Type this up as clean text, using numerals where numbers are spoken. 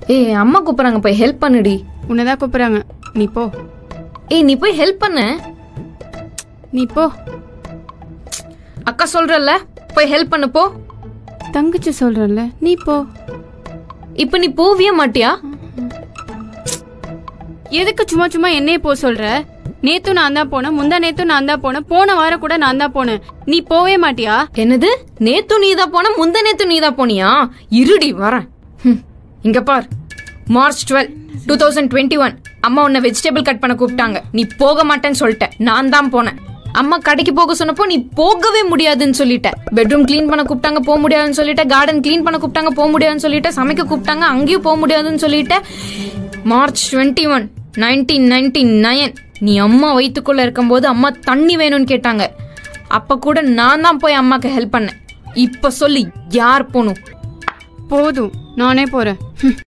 ஏய் அம்மா கூப்பிடுறாங்க, போய் ஹெல்ப் பண்ணுடி. உன்னதான் கூப்பிடுறாங்க, நீ போ. ஏய் நீ போய் ஹெல்ப் பண்ணு. நீ போ. அக்கா சொல்றல்ல போய் ஹெல்ப் பண்ணு போ. தங்கச்சி சொல்றல்ல நீ போ. இப்ப நீ போவியே மாட்டியா? எதுக்கு சும்மா சும்மா என்னைய போ சொல்ற? நேத்து நான் தான் போனேன், முந்தா நேத்து நான் தான் போனேன், போன வாரம் கூட நான் தான் போனேன். நீ போவே மாட்டியா? என்னது நேத்து நீதான் போன, முந்த நேத்து நீதான் போனியா? இருடி வரேன். இங்க பார், March 12, 2021 அம்மா உன்னை வெஜிடபிள் கட் பண்ண கூப்பிட்டாங்க. நீ போக மாட்டேன்னு சொல்லிட்ட. நான் தான் போனேன். அம்மா கடைக்கு போக சொன்னப்போ நீ போகவே முடியாதுன்னு சொல்லிட்ட. பெட்ரூம் கிளீன் பண்ண கூப்பிட்டாங்க, போக முடியாதுன்னு சொல்லிட்ட. கார்டன் கிளீன் பண்ண கூப்பிட்டாங்க, போக முடியாதுன்னு சொல்லிட்ட. சமைக்க கூப்பிட்டாங்க, அங்கேயும் போக முடியாதுன்னு சொல்லிட்ட. March 21, 1999 நீ அம்மா வயிற்றுக்குள்ள இருக்கும்போது அம்மா தண்ணி வேணும்னு கேட்டாங்க. அப்ப கூட நான் தான் போய் அம்மாக்கு ஹெல்ப் பண்ணேன். இப்ப சொல்லி யார் போனும்? போதும், நானே போறேன்.